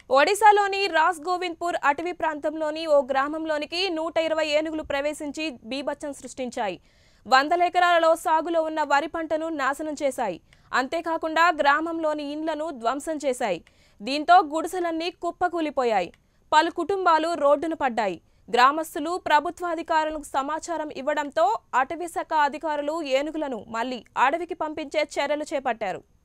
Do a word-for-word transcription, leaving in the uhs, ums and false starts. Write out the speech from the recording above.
ఒడిశాలోని రాస్ గోవింద్పూర్ అటవీ ప్రాంతంలోని ఓ గ్రామంలోనికి నూట ఇరవై ఏనుగులు ప్రవేశించి బీభత్సం సృష్టించాయి. వందల ఎకరాలలో సాగులో ఉన్న వరి పంటను నాశనం చేశాయి. అంతేకాకుండా గ్రామంలోని ఇండ్లను ధ్వంసం చేశాయి. దీంతో గుడిసెలన్నీ కుప్పకూలిపోయాయి. పలు కుటుంబాలు రోడ్డున పడ్డాయి. గ్రామస్తులు ప్రభుత్వాధికారులకు సమాచారం ఇవ్వడంతో అటవీ శాఖ అధికారులు ఏనుగులను మళ్లీ అడవికి పంపించే చర్యలు చేపట్టారు.